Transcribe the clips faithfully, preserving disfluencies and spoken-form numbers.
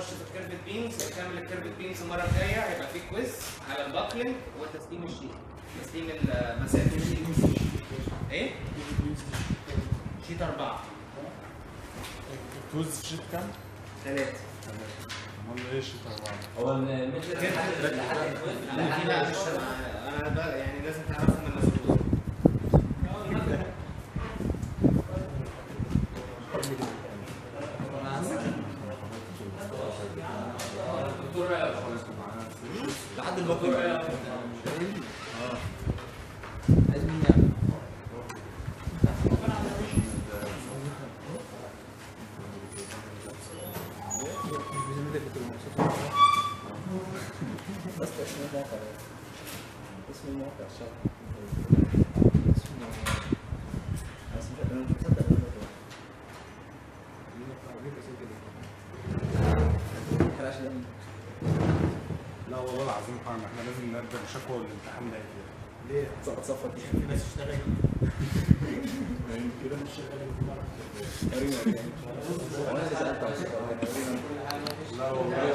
نخش في الكيرفت بينز، نكمل الكيرفت بينز المره الجايه. هيبقى في كويز على الباكلينج وتسليم الشيت، تسليم المسائل الشيت. ايه؟ شيت اربعه. الكويز في شيت كام؟ ثلاثه. امال ايه شيت اربعه؟ هو المتر لا لا مش انا بقى يعني لازم تعرفوا من المسؤول. لحد البكره اه عايز مني بس اسم الموقع اسم الموقع الشرط اسم الموقع اسم انا مش مصدق لا والله العظيم حرام، احنا لازم نقدم شكوى للامتحان ده. ليه؟ صفر دي في ناس اشتغلت كده مش شغاله تقريبا يعني وانا اللي سالت على لا والله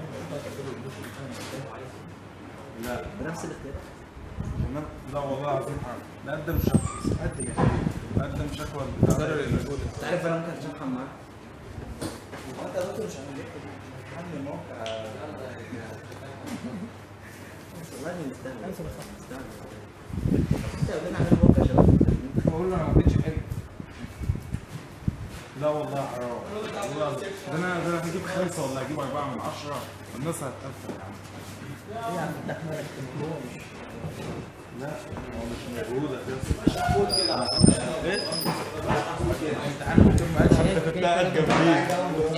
لا بنفس الاختيارات. لا والله العظيم حرام، نقدم شكوى قد كده، نقدم شكوى للامتحان. انت عارف انا ممكن اتشحن معاك وانت يا دكتور مش هنعمل الموقع والله مستاهل مستاهل انت قلنا نعمل موقع يا شباب. بقول له انا ما كنتش حلو. لا والله حرام والله، ده انا ده انا هجيب خمسه ولا هجيب اربعه من عشره والناس هتقفل يا عم. ايه يا عم انت احمد مش لا هو مش موجود قول كده ايه؟ الامتحان الدكتور ما قالش انت كنت قاعد جنبي.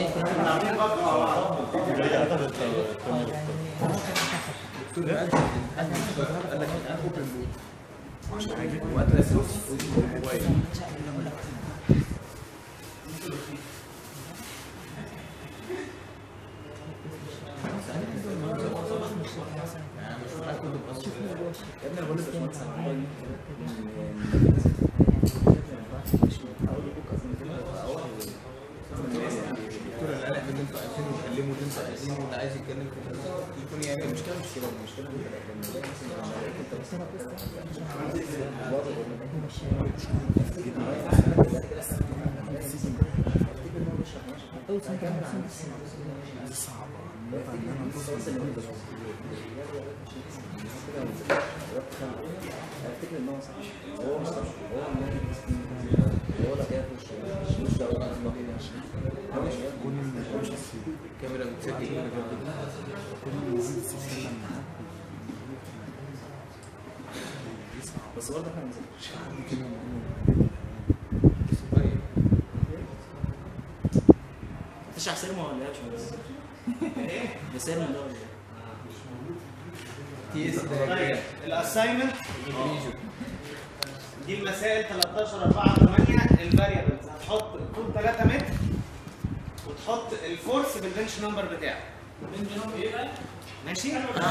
الدكتور ما قالش قال لك انا اوبن بوك عشان هجيب وقت الاساس موبايل. يا ابني انا بقول لك باشمهندس الدكتور اللي قال ان انتوا عايزين تتكلموا وتنسوا عايزين واللي عايز يتكلم في التليفون يعمل. المشكله مش كده، المشكله لما الاقي مثلا انت صعبه ان انا افتكر ان هو صح، هو مش صح، هو هو لا كده مش مش دعوه الكاميرا بتسجل بس برضه احنا مش تشرح سيرما ولا ايه؟ ده سيرما ده ولا ايه؟ تي اس طيب الاساينمنت دي المسائل ثلاثة عشر اربعة ثمانية. الفاريبلز هتحط طول ثلاثة متر وتحط الفورس بالبنش نمبر بتاعه. البنش نمبر ايه بقى؟ ماشي؟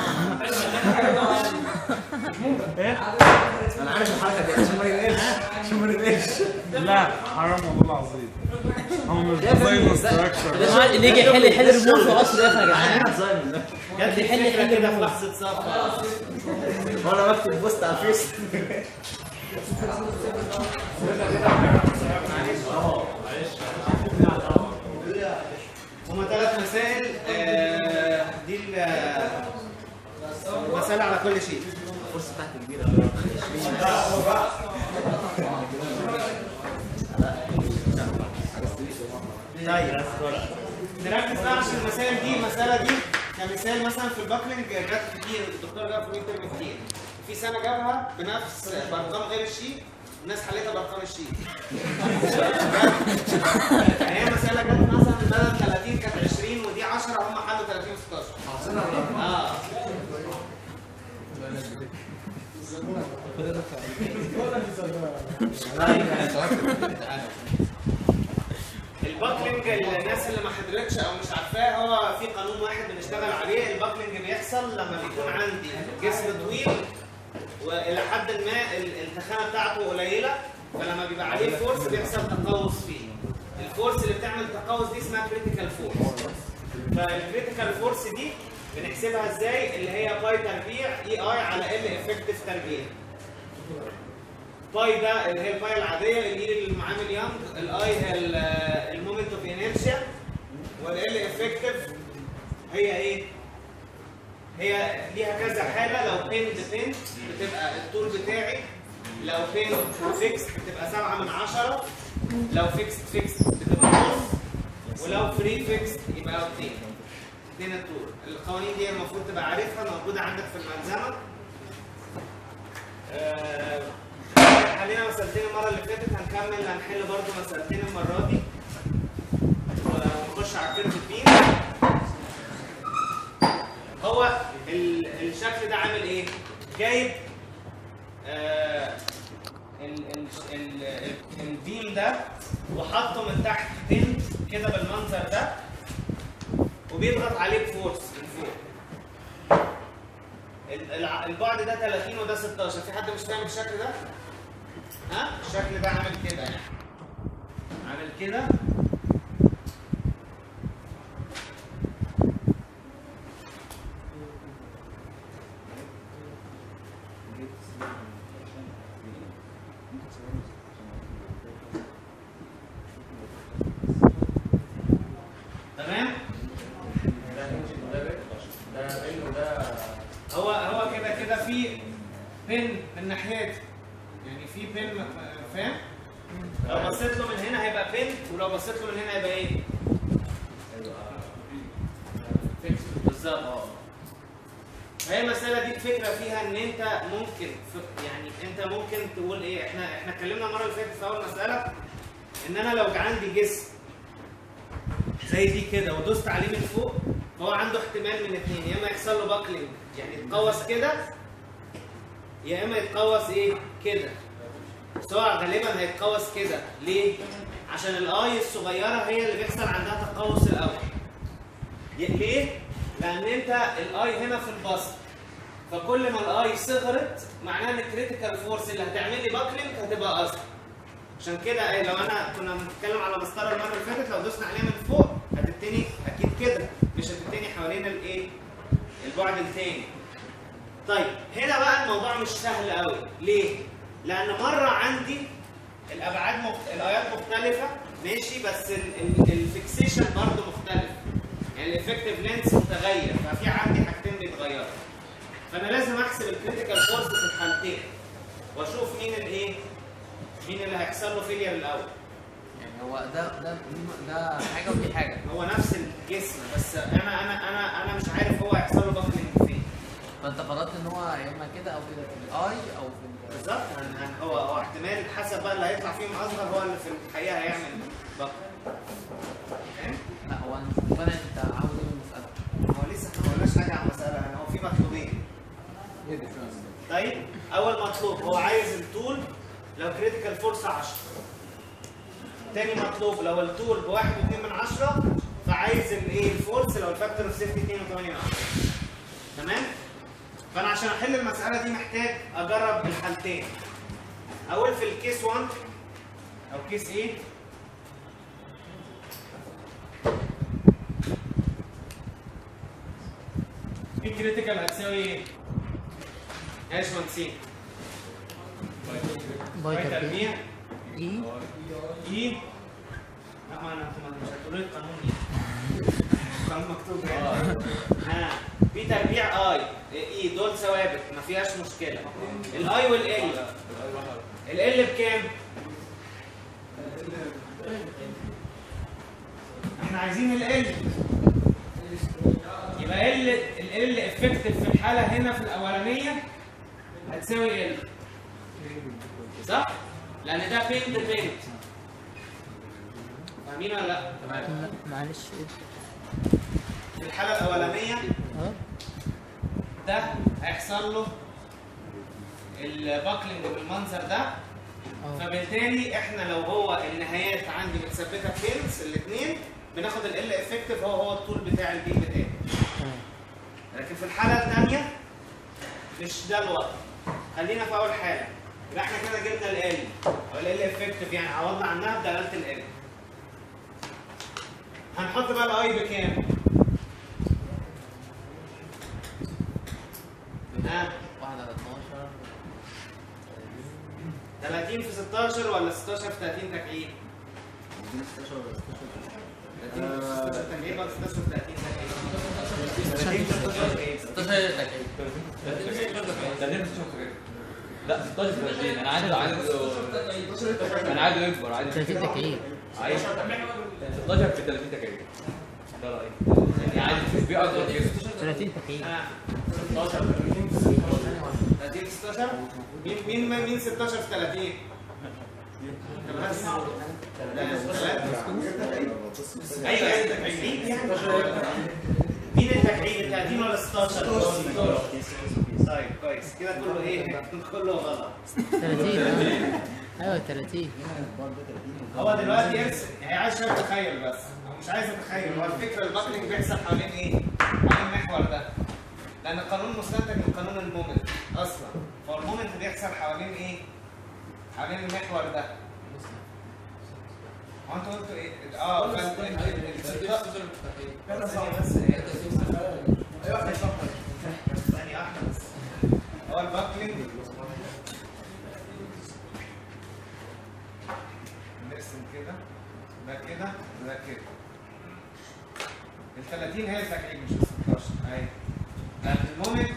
ايه؟ انا عارف الحركه دي عشان ما ينقلش عشان ما ينقلش. لا حرام والله العظيم، هو مش ديزاين ستراكشر. اللي يجي يحل يحل الريموت في اصل يا جماعه. انا ديزاين ده جات لي يحل فكره يحل كده في لحظه صفا وانا بكتب بوست على الفيس. هما ثلاث مسائل. دي مسألة على كل شيء. الفرصه بتاعتي كبيره. طيب نركز بقى عشان المسائل دي. المسألة دي كمثال مثلا في الباكلينج جت كتير، الدكتور جاب في ميد ترم كتير. في سنة جابها بنفس بأرقام غير الشيت، الناس حلتها بأرقام الشيت. يعني هي مسألة جت مثلا بدل ثلاثين كانت عشرين ودي عشرة، هم حلوا ثلاثين وستاشر. اه الباكلينج الناس اللي ما حضرتش او مش عارفاه، هو في قانون واحد بنشتغل عليه. الباكلينج بيحصل لما بيكون عندي جسم طويل والى حد ما التخانه بتاعته قليله، فلما بيبقى عليه فورس بيحصل تقوس فيه. الفورس اللي بتعمل تقوس دي اسمها كريتيكال فورس. فالكريتيكال فورس دي بنحسبها ازاي؟ اللي هي باي تربيع اي اي على ال افكتيف تربيع. باي ده اللي هي الباي العاديه، الاي المعامل يانج، الاي هي المومنت اوف انيرشيا، والال افكتيف هي ايه؟ هي ليها كذا حاله. لو بين بين بتبقى الطول بتاعي، لو بين فيكس بتبقى سبعة من عشرة، لو فيكس فيكس بتبقى نص، ولو فري فيكس يبقى اتنين. اتنين الطول. القوانين دي المفروض تبقى عارفها، موجوده عندك في الملزمه. آه حلينا مسألتين المره اللي فاتت، هنكمل هنحل برضه مسألتين المره دي ونخش على الكيرف بي. هو الشكل ده عامل ايه؟ جايب آه البيم ده وحطه من تحت بين كده بالمنظر ده، وبيضغط عليه بفورس من فوق. البعد ده ثلاثين وده ستاشر. في حد مش فاهم الشكل ده؟ ها؟ الشكل ده عامل كده يعني. عامل كده. تمام؟ هو هو كده كده في بين من ناحيتي، يعني في بين، فاهم؟ لو بصيت له من هنا هيبقى بين، ولو بصيت له من هنا هيبقى ايه؟ فيكس بالظبط. اه فهي المسألة دي الفكرة فيها ان انت ممكن يعني انت ممكن تقول ايه؟ احنا احنا اتكلمنا المرة اللي فاتت في اول مسألة ان انا لو عندي جسم زي دي كده ودوست عليه من فوق، فهو عنده احتمال من اثنين، يا اما يحصل له باكلينج يعني يتقوس كده، يا اما يتقوس ايه؟ كده. بس هو غالبا هيتقوس كده. ليه؟ عشان الاي الصغيره هي اللي بيحصل عندها تقوس الاول. ليه؟ لان انت الاي هنا في البسط، فكل ما الاي صغرت معناها ان الكريتيكال فورس اللي هتعمل لي باكلينج هتبقى اصغر. عشان كده ايه، لو انا كنا بنتكلم على مسطره المره اللي فاتت، لو دوسنا عليها من فوق هتبتني اكيد كده، مش هتبتني حوالين الايه؟ البعد الثاني. طيب هنا بقى الموضوع مش سهل قوي. ليه؟ لان مره عندي الابعاد مخت... الايات مختلفه ماشي، بس الفيكسيشن برضه مختلف، يعني الافكتيف لينس متغير، ففي عندي حاجتين بيتغيروا. فانا لازم احسب الكريتيكال فورس في الحالتين واشوف مين الايه؟ مين اللي هيحصل له فيلير الاول. يعني هو ده ده ده حاجه ودي حاجه، هو نفس الجسم، بس انا انا انا انا مش عارف هو هيحصل له باكلينج فين. فانت فرضت ان هو يا اما كده او كده في الاي او في بالظبط. هو هو احتمال حسب بقى اللي هيطلع فيهم اصغر هو اللي في الحقيقه هيعمل باكلينج. فاهم؟ لا هو انا مش مقتنع انت عاوز ايه من المساله. هو لسه احنا ما قلناش حاجه عن المساله، يعني هو في مطلوبين. طيب اول مطلوب هو عايز الطول لو كريتيكال فورس عشرة. تاني مطلوب لو الطول بواحد واتنين من عشرة، فعايز الايه؟ الفورس لو الفاكتور اوف سيفتي اتنين وتمانية من عشرة. تمام؟ فانا عشان احل المساله دي محتاج اجرب الحالتين. اول في الكيس واحد او كيس ايه؟ في كريتيكال هتساوي ايه؟ يا باشمهندسين باي تربيع اي اي. لا ما انا مش هتقولوا لي القانون ايه؟ القانون مكتوب يعني. ها في تربيع اي اي دول ثوابت ما فيهاش مشكله. الاي والال، ال بكام؟ احنا عايزين ال يبقى ال ال افكتيف في الحاله هنا في الاولانيه هتساوي ال، صح؟ لان ده بيند بيند. فاهمين ولا لا؟ تمام. معلش في الحاله الاولانيه اه ده هيحصل له الباكلينج بالمنظر ده، اه فبالتالي احنا لو هو النهايات عندي متثبته بينز الاثنين، بناخد ال ال افكتيف هو هو الطول بتاع البيم بتاعي. لكن في الحاله الثانيه مش ده الوضع. خلينا في اول حاله، يبقى احنا كده جبنا ال ال او ال ال افكتيف، يعني عوضنا عنها بدلاله ال ال. هنحط بقى الاي بكام؟ ها واحد على اتناشر تلاتين في ستاشر ولا ستاشر في تلاتين تكعيب؟ ستاشر ولا ستاشر؟ تلاتين في ستاشر تكعيب ولا ستاشر في تلاتين تكعيب؟ ستاشر تكعيب تلاتين لا ستاشر ثلاثين انا عايز عايز انا عايز يكبر عايز تلاتين تكعيب عايز ستاشر في تلاتين تكعيب ده رايي يعني عايز في اكتر كده تلاتين تكعيب ها ستاشر تلاتين في ستاشر مين مين مين ستاشر في تلاتين؟ بس ايوه ايوه تكعيب مين التكعيب تلاتين ولا ستاشر؟ طيب كويس كده كله ايه؟ كله غلط تلاتين ايوه تلاتين هو دلوقتي يرسم هي عايز شويه تخيل بس هو مش عايز اتخيل هو الفكره الباكلينج بيحصل حوالين ايه؟ حوالين المحور ده لان القانون مستنتج من قانون المومنت اصلا فالمومنت بيحصل حوالين ايه؟ حوالين المحور ده هو انتوا قلتوا ايه؟ اه فانت بس ايه؟ ثانية واحدة بس هو الباكلينج نرسم كده ده كده ده كده ال تلاتين هي التكعيب مش ال ستاشر اهي لأن المومنت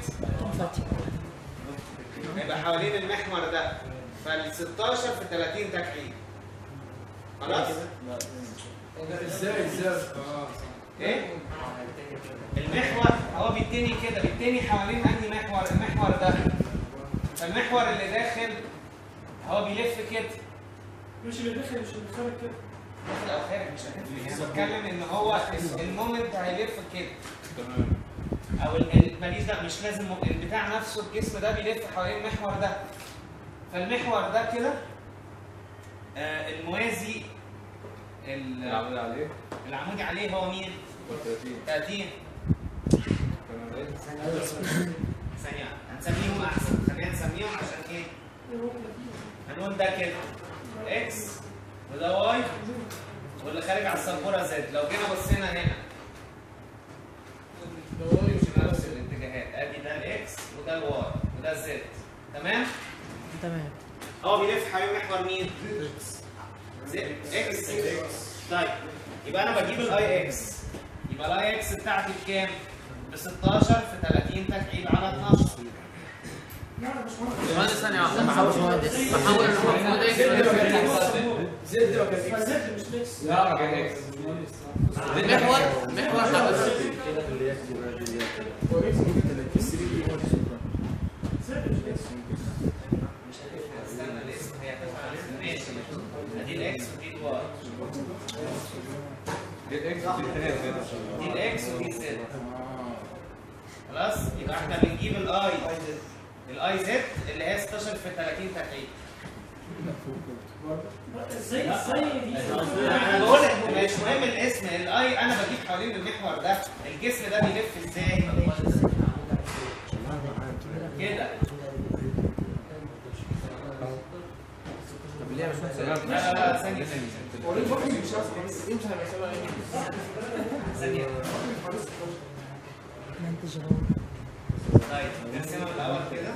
هيبقى حوالين المحور ده فال ستاشر في تلاتين تكعيب خلاص؟ ازاي ازاي؟ ايه؟ المحور هو بيتني كده بيتني حوالين انهي محور؟ المحور ده فالمحور اللي داخل هو بيلف كده مش اللي داخل مش اللي خارج كده داخل او خارج مش هتفرق انا بتكلم ان هو المومنت هيلف كده تمام او ال- ماليش ده مش لازم م- البتاع نفسه الجسم ده بيلف حوالين المحور ده فالمحور ده كده آه الموازي ال- العمود عليه العمودي عليه هو مين؟ تلاتين تلاتين تمام ثانية هنسميهم أحسن خلينا نسميهم عشان إيه؟ هنقول ده كده إكس وده واي واللي خارج على السبورة زد لو جينا بصينا هنا يمشي نفس الاتجاهات أدي ده الإكس وده الواي وده الزد تمام؟ تمام هو بيلف حوالين محور مين؟ زد إكس طيب يبقى أنا بجيب الأي إكس يبقى الأي إكس بتاعتي بكام؟ ب ستاشر في تلاتين تكعيب على اتناشر مهندس ثانية واحدة محمد مهندس بحول المفروض ايه؟ زد ما كان فزد مش ليكس لا ما كان اكس محور محور حضرتك زد مش ليكس مش هتفرق استنى الاسم هي هتفرق الاسم ماشي ادي الاكس ودي الواي دي الاكس ودي الثانيه زد دي الاكس ودي الزد خلاص يبقى احنا بنجيب الاي الاي زد اللي هي ستاشر في تلاتين تكعيب ازاي ازاي دي انا بقول لك مش مهم الاسم الاي انا بجيب حوالين المحور ده الجسم ده بيلف ازاي كده طب ليه مش محسن؟ لا لا لا ثانيه ثانيه ثانيه منتج طيب نرسمها من الاول كده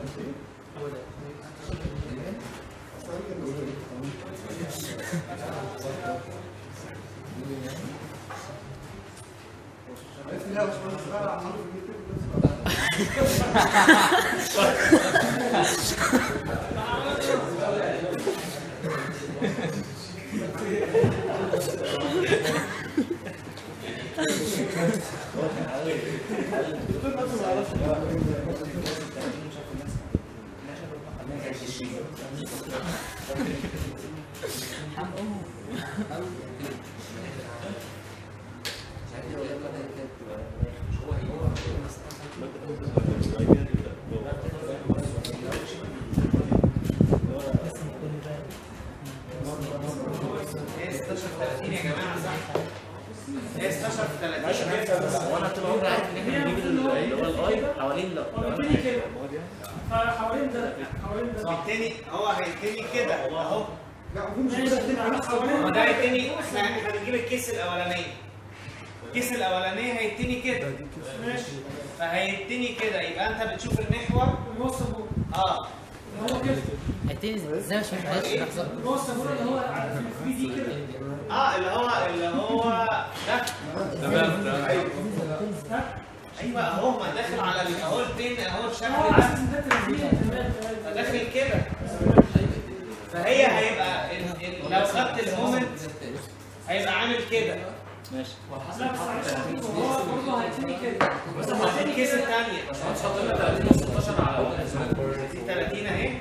هي ستاشر في تلاتين يا جماعه صح؟ هي ستاشر في تلاتين وانا طول عمري عارف ان احنا بنجيب اللي هو الاي حوالين لو هو بيتني كده فحوالين ده حوالين ده التاني هو هيتني كده اهو ماشي حوالين ما ده هيتني احنا احنا بنجيب الكيس الاولانيه الكيس الاولانيه هيتني كده ماشي فهيتني كده، يبقى انت بتشوف المحور اللي هو السبورة اه اللي هو كده هيتني ازاي مش فاهم لحظه. اللي هو السبورة اللي هو في دي كده اه اللي هو اللي هو ده تمام تمام. ايوه اهو ما داخل على ال- اهو البين اهو اه الشكل على ده اساس ان ده تلاتين تمام تمام فداخل كده. فهي هيبقى ال- ال- لو خدت المومنت هيبقى عامل كده. ماشي. لا بس معلش هو برضه هيتني كده بس هحط الكيس الثانيه هتحط لنا ثلاثين ستاشر على دي ثلاثين اهي.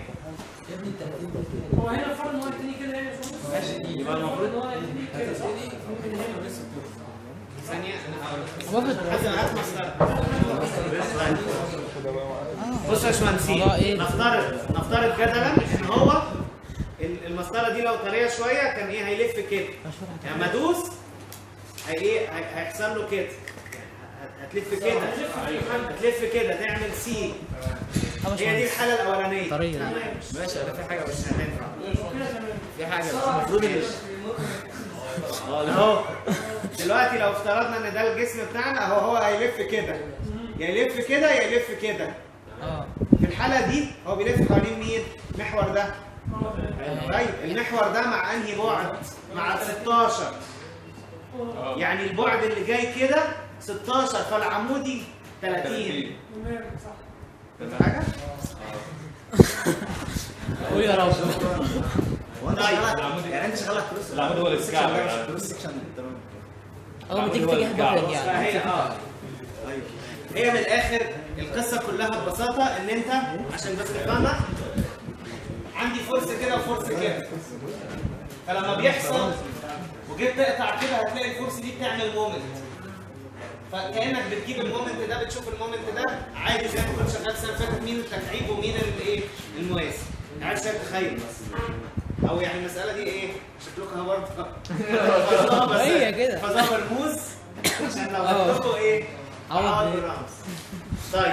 هو هنا الفرق ان هو هيتني كده هنا شويه ماشي يبقى المفروض ان هو هيتني كده صح؟ ثانيه انا هقول لك. المفروض حسن هات مسطره. بص يا باشمهندسين، الموضوع إيه؟ نفترض نفترض جدلا ان هو ال- المسطره دي لو طريه شويه كان ايه هيلف كده. يعني لما ادوس هي ايه هي- هيحصل له كده. هتلف كده هتلف كده تعمل سي. هي دي الحاله الاولانيه. طرية. تمام. ماشي انا في حاجه بس كده تمام في حاجه بس المفروض ان اهو دلوقتي لو افترضنا ان ده الجسم بتاعنا اهو هو هيلف كده يا يلف كده يا يلف كده. اه في الحاله دي هو بيلف حوالين مين؟ المحور ده. طيب المحور ده مع انهي بعد؟ مع ستاشر. يعني البعد اللي جاي كده ستاشر فالعمودي ثلاثين. تمام صح فهمت حاجه؟ قول يا رب. هو انت شغال يعني انت شغال على الكروس العمود هو اللي بيتكعبل. الكروس سكشن تمام اول ما تيجي تيجي هتبقى يعني فهي اه هي من الاخر القصه كلها ببساطه ان انت عشان بس تفهمها عندي فورس كده وفورس كده. فلما بيحصل وجيت تقطع كده هتلاقي الفورس دي بتعمل مومنت. فكانك بتجيب المومنت ده بتشوف المومنت ده عادي زي ما كنت شغال السنه اللي فاتت مين التكعيب ومين الايه المواسي. عايز تتخيل بس او يعني المساله دي ايه شكلكم برضه هي كده. فظهر الموز عشان لو اه. هتحطوا ايه عوض عوض ايه؟ الرمز. طيب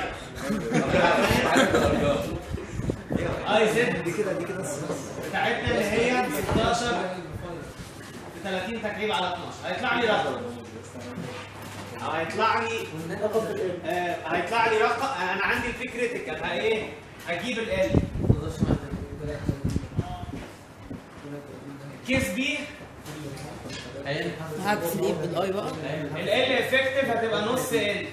اي زد دي كده دي كده بتاعتنا اللي هي ستاشر في ثلاثين تكعيب على اتناشر هيطلع لي رقم او هيطلع لي آه هيطلع لي رقم. انا عندي الفكريتيكال ايه هجيب ال كيس بي هعكس الايه بالاي بقى. ال ال افكتيف هتبقى نص ال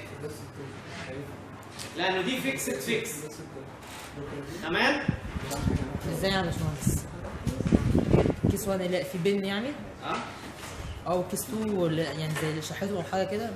لانه دي فيكسد فيكس. تمام. ازاي يا باشمهندس؟ كيس واحد لا في بين يعني اه او كيس اتنين ولا يعني زي اللي شحته او حاجه كده.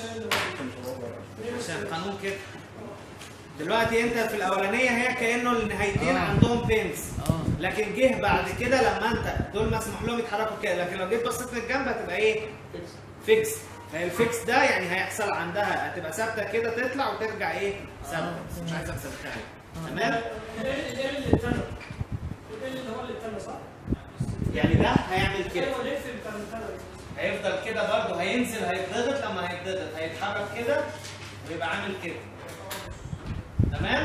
عشان قانون كده. دلوقتي انت في الاولانيه هي كانه النهايتين آه. عندهم بينز. اه لكن جه بعد كده لما انت دول مسموح لهم يتحركوا كده لكن لو جيت بصيت من الجنب هتبقى ايه؟ فيكس. فالفيكس ده يعني هيحصل عندها هتبقى ثابته كده تطلع وترجع ايه؟ ثابته. مش عايز اكسب حاجه. تمام؟ ال ال اللي اتنى ال اللي هو اللي اتنى صح؟ يعني ده هيعمل كده. ايوه الاف بتاع الاتنى هيفضل كده برضه هينزل هيتضغط لما هيتضغط هيتحرك كده ويبقى عامل كده. تمام؟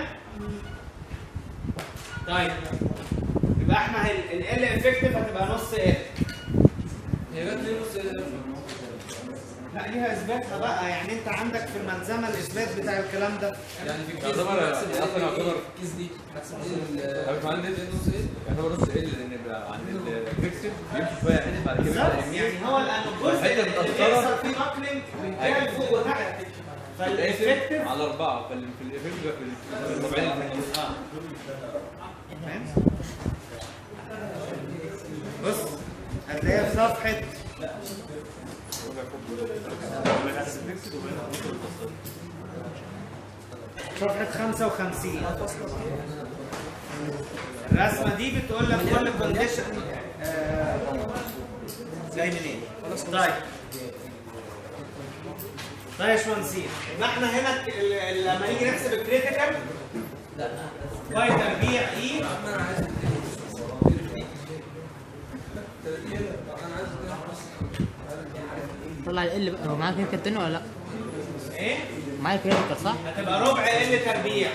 طيب يبقى احنا ال ال افكتيف هتبقى نص ال. هي جت ليه نص ايه؟ لا ليها اثباتها بقى يعني انت عندك في الملزمه الاثبات بتاع الكلام ده. يعني في الكيس يعتبر- نفس ال- أصلاً يعتبر- الكيس دي نفس ال- عارف عندي نص ايه؟ يعتبر نص ال لان بقى عند الفيكسد بيمشي شويه يعني بعد كده بالظبط يبقى يمين. يعني هو لانه الجزء الحتة اللي المتأثرة بيحصل فيه ماكلينج جاي فوق وتحت. فالافكتيف على اربعه فال- في الافكتيف بقى في الربعين اللي في النص. اه فاهم؟ بص هتلاقيها في صفحه صفحه خمسة وخمسين. الرسمه دي بتقول لك كل كونديشن جاي منين. طيب طيب يا باشمهندسين يبقى احنا هنا ك- ال- ال- لما نيجي نحسب الكريتيكال باي تربيع اي طلع ال بقى. هو معاك كده كابتن ولا لا؟ ايه معايا كريتيكال صح؟ هتبقى ربع ال تربيع.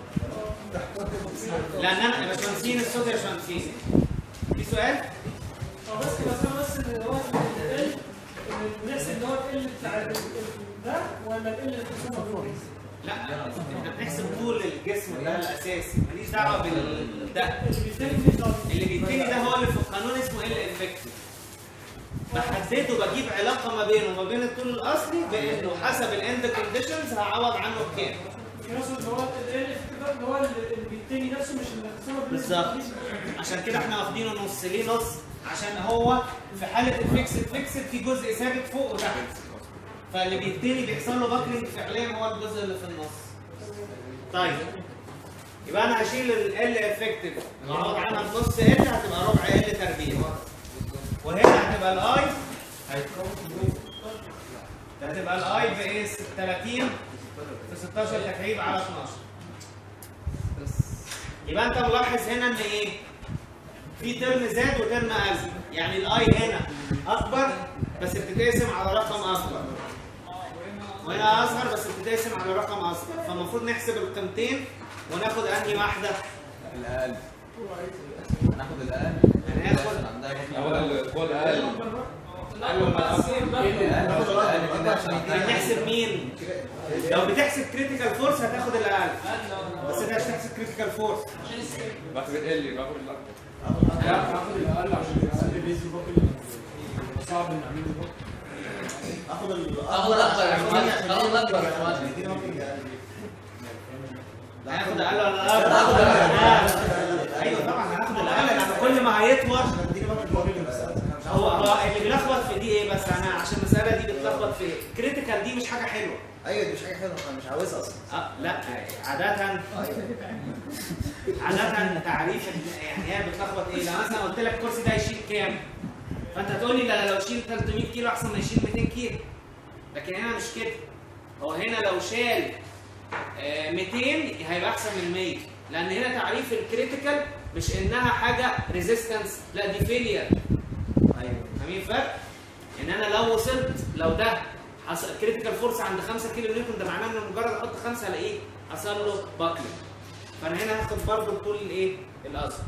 لان انا يا باشمهندسين الصوت يا باشمهندسين في سؤال؟ اه بس بس انا بس اللي هو ال بنحسب اللي هو ال بتاع ال- ال- ده ولا ال اللي بتسمى فوق؟ لا احنا بنحسب طول الجسم ده الاساسي، ماليش دعوه بال ده. اللي بيتني ده هو اللي في القانون اسمه ال افكتيف. بحدده بجيب علاقه ما بينه وما بين الطول الاصلي بانه حسب الاند كونديشنز هعوض عنه بكام. يقصد هو اللي هو اللي بيتني نفسه مش اللي هتسبب بالظبط. عشان كده احنا واخدينه نص. ليه نص؟ عشان هو في حاله الفيكسد فيكسد في جزء ثابت فوق وتحت، فاللي بيبتدي بيحصل له باكلينج فعليا هو الجزء اللي في النص. طيب يبقى انا هشيل ال افكتيف اعوض عنها بنص ال هتبقى ربع ال تربيع، وهنا هتبقى الاي هتبقى الاي بايه؟ ثلاثين في ستاشر تكعيب على اتناشر. يبقى انت ملاحظ هنا ان ايه؟ في ترم زاد وترم قل، يعني الاي هنا اكبر بس بتتقسم على رقم اصغر، وهنا اصغر بس بتتقسم على رقم اصغر، فالمفروض نحسب القيمتين وناخد انهي واحده؟ الاقل. ناخد الاقل. هناخد هو الاقل. بتحسب مين؟ لو بتحسب كريتيكال فورس هتاخد الاقل، بس انت مش هتحسب كريتيكال فورس. باخد ال باخد الاقل. لا هاخد الاقل عشان الاقل بيزي باكل صعب نعمله. اخد ال اخد اكبر يا باشمهندس، اخد اكبر يا باشمهندس. هاخد اقل ولا هاخد اقل؟ ايوه طبعا هاخد الاقل، لان كل ما هيطول هو هو اللي بيلخبط في دي ايه. بس انا عشان المساله دي بتلخبط في كريتيكال، دي مش حاجه حلوه. ايوه دي مش حاجه حلوه، انا مش عاوزها اصلا. اه لا عاده عاده تعريف يعني هي بتلخبط ايه. لو مثلا قلت لك الكرسي ده يشيل كام، فانت هتقول لي لا لو يشيل تلتمية كيلو احسن ما يشيل ميتين كيلو، لكن هنا مش كده. هو هنا لو شال آه ميتين هيبقى احسن من مية، لان هنا تعريف الكريتيكال مش انها حاجه ريزيستنس، لا دي فيلير. ايوه فاهمين الفرق؟ ان انا لو وصلت لو ده حصل كريتيكال فورس عند خمسة كيلو نيوتن، ده معناه ان مجرد احط خمسة الاقيه حصل له باكلينج. فانا هنا هاخد برضه الطول الايه؟ الاصغر.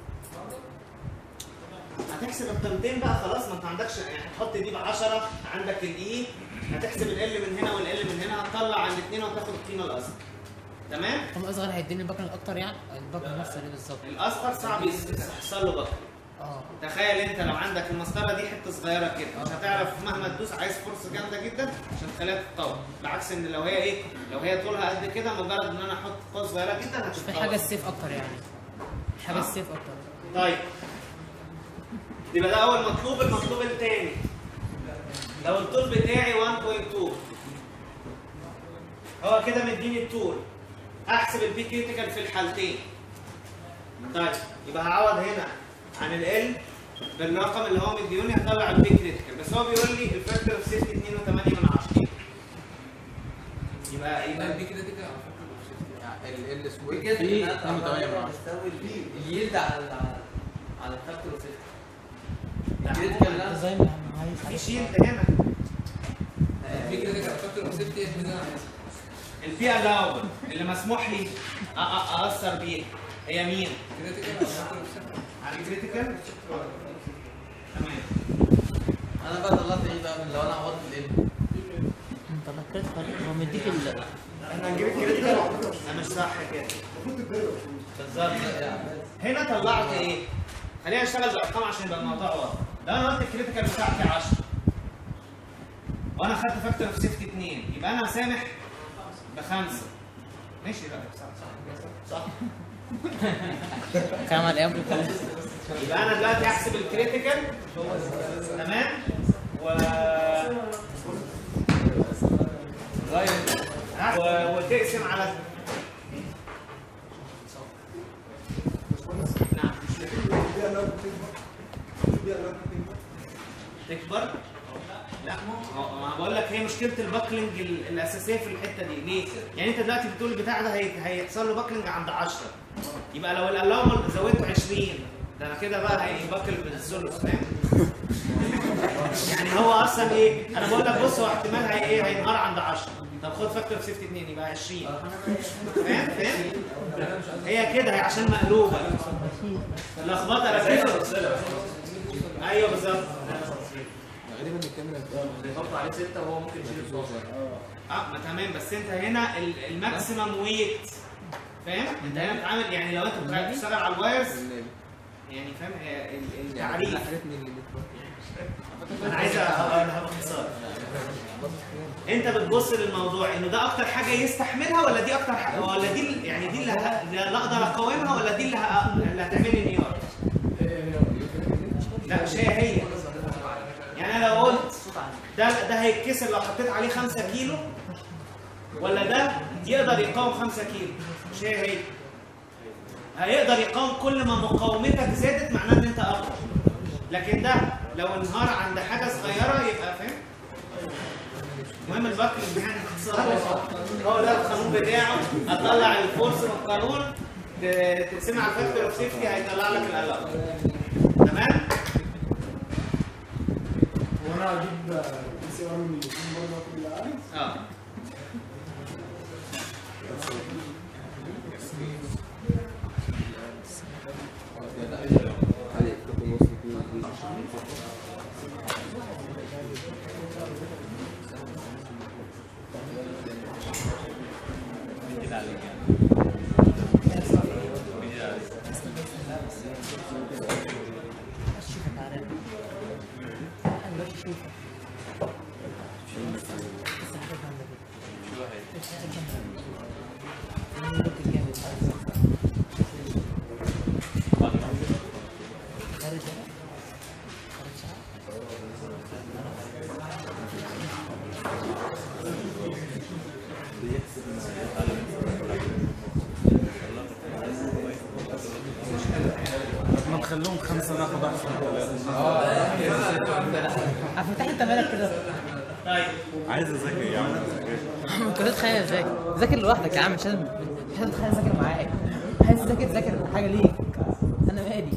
هتحسب القيمتين بقى خلاص، ما انت عندكش يعني هتحط دي ب عشرة، عندك الاي، هتحسب ال من هنا والال من هنا، هتطلع عن الاثنين وتاخد القيمه الاصغر. تمام؟ طب الاصغر هيديني الباكلينج اكتر يعني؟ الباكلينج نفسه ايه بالظبط؟ الاصغر صعب يحصل له باكلينج. اه تخيل انت لو عندك المسطره دي حته صغيره كده، مش هتعرف مهما تدوس، عايز فرصه جامده جدا عشان تخليها تتطور، بالعكس ان لو هي ايه؟ لو هي طولها قد كده مجرد ان انا احط قوه صغيره جدا هتتطور. في حاجه السيف اكتر يعني، حاجه السيف اكتر. طيب يبقى ده اول مطلوب. المطلوب الثاني لو الطول بتاعي واحد فاصلة اتنين هو كده مديني الطول، احسب البي كريتيكال في الحالتين. طيب يبقى هعوض هنا عن ال بالرقم اللي هو مديوني، هطلع البي كريتيكال، بس هو بيقول لي الفاكتور اوف سيفتي اتنين وتمانية من عشرة. يبقى يبقى البي كريتيكال ال ال سكوير كده في اتنين وتمانية من عشرة. بتساوي اليلد على على الفاكتور اوف سيفتي. لا، الكريتيكال اللي انا ديزاين انا عايز في حاجه شيلد هنا. البي كريتيكال فاكتور اوف سيفتي البي الاوبل اللي مسموح لي أ- أ- اثر بيها هي مين؟ كريتيكال على الفاكتور اوف سيفتي. على الكريتيكال. تمام. انا بقى طلعت ايه بقى من لو انا عوضت ال انت ده كريتيكال هو مديك ال احنا هنجيب الكريتيكال. ده مش صح كده. بالظبط. هنا طلعت ايه؟ خلينا نشتغل بالارقام عشان يبقى الموضوع واضح. لو انا قلت الكريتيكال بتاعتي عشرة وانا خدت فاكتور اوف سيفتي اتنين، يبقى انا هسامح بخمسه. ماشي لا صح صح. كام على الامر خلاص. يبقى انا دلوقتي هحسب الكريتيكال. تمام؟ و و- وتقسم على نعم تكبر؟ لا ما ما بقول لك هي مشكله الباكلينج ال- الاساسيه في الحته دي. ليه؟ يعني انت دلوقتي بتقول البتاع ده هي- هيحصل له باكلينج عند عشرة، يبقى لو الالاومنت زودته عشرين ده انا كده بقى هيباكل بالثلث، فاهم؟ يعني هو اصلا ايه؟ انا بقول لك بص هو احتمال هي ايه؟ هينهار عند عشرة، طب خد فاكتور سيفتي اتنين يبقى عشرين. فاهم؟ فاهم؟ هي كده هي عشان مقلوبه. لخبطه ركزوا. ايوه بالظبط. تقريبا الكاميرا بيحط عليه ستة وهو ممكن يشيل اتناشر. اه ما تمام، بس انت هنا ال- الماكسيمم ويت فاهم؟ انت هنا بتتعامل يعني لو انت بتع- بتشتغل على الوايرز يعني فاهم هي ال- التعريف. انا عايز اقولها باختصار. انت بتبص للموضوع انه ده اكتر حاجه يستحملها ولا دي اكتر حاجه ولا دي ال- يعني دي اللي, ه... اللي اقدر اقاومها ولا دي اللي, ه... اللي هتعمل لي انهيار؟ لا مش هي هي. يعني انا لو قلت ده ده هيتكسر لو حطيت عليه خمسة كيلو ولا ده يقدر يقاوم خمسة كيلو؟ مش هي هي. هيقدر يقاوم كل ما مقاومتك زادت معناه ان انت اقوى. لكن ده لو انهار عند حاجه صغيره يبقى فاهم؟ المهم الباكلينج يعني باختصار هو ده القانون بتاعه. هتطلع الفورس من القانون تقسمها على الفاكتور اوف سيفتي هيطلع لك الالارم. تمام؟ وانا اجيب بي سي ار من الاثنين برضه كل اللي عايز. اه ما نخلوهم خمسه ناخد احسن. فتح انت مالك كده؟ طيب عايز اذاكر يا عم. انت تتخيل اذاكر ذاكر لوحدك يا عم، مش لازم مش لازم تتخيل ذاكر معاك. عايز تذاكر ذاكر حاجه ليك، انا مالي.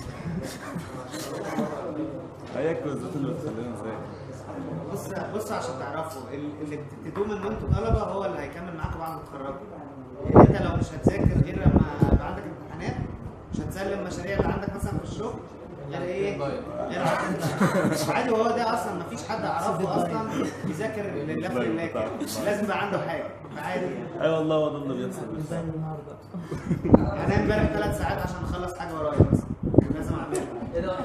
هي الكويزات اللي بتخلينا نذاكر. بص بص عشان تعرفوا ال- اللي بتبتدوه من وانتوا طلبه هو اللي هيكمل معاكم بعد ما تتخرجوا. يعني انت لو مش هتذاكر غير لما يبقى عندك امتحانات مش هتسلم المشاريع اللي عندك مثلا في الشغل غير ايه؟ غير عادي. وهو ده اصلا مفيش حد اعرفه اصلا يذاكر لله في الله كده. لازم يبقى عنده حاجه عادي يعني. اي والله هو ده اللي بيحصل. انا امبارح ثلاث ساعات عشان اخلص حاجه ورايا بس لازم اعملها.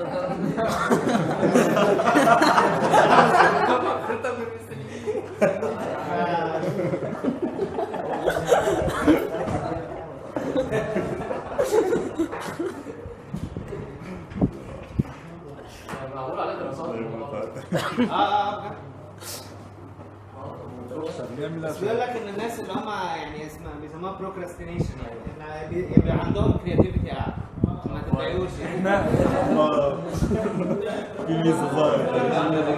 معقول عليه دراسات. اه اه بجد. بس بيقول لك ان الناس اللي هم يعني اسمها بيسموها بروكراستينيشن يعني إن بي- بيبقى عندهم كرياتيفيتي اعلى ما تتضايقوش يعني. في ميزه ظاهره.